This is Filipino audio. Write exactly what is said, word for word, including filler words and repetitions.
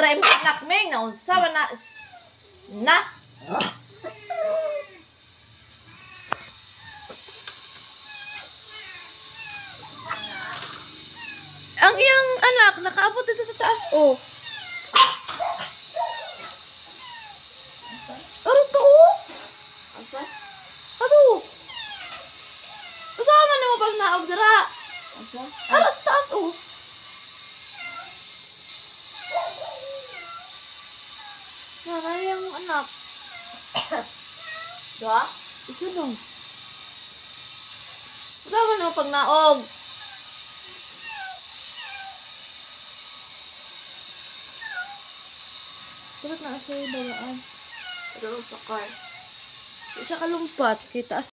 na imong anak Ming na unsa man na na ang iyang anak nakaabot dito sa taas oh. Aro to oh. Asa? Aro. Usa man mo pag naog dira. Asa? Aro sa taas oh. Naray ang anak. Da? Isa lang. Usa man mo pag naog. Dapat na sa dalaan. Pero sa car. Isa kalumpat, kay taas